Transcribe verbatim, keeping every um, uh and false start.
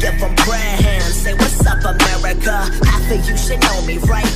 give them prayer hands. Say what's up, America. Half of you should know me, right?